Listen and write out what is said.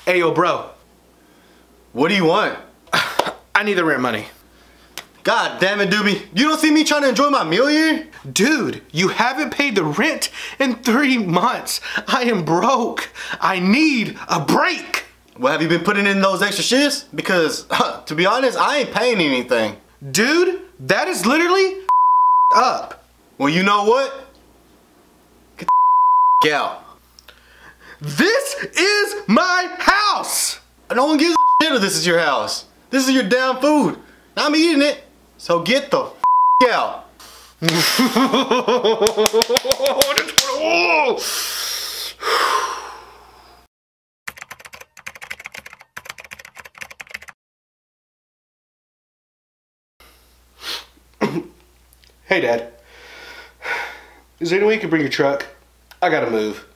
Hey, yo, bro. What do you want? I need the rent money. God damn it, Doobie. You don't see me trying to enjoy my meal here? Dude, you haven't paid the rent in 3 months. I am broke. I need a break. Well, have you been putting in those extra shifts? Because, to be honest, I ain't paying anything. Dude, that is literally up. Well, you know what? Get the out. This is my house. No one gives a shit if this is your house. This is your damn food. I'm eating it. So get the out. Hey, Dad. Is there any way you can bring your truck? I gotta move.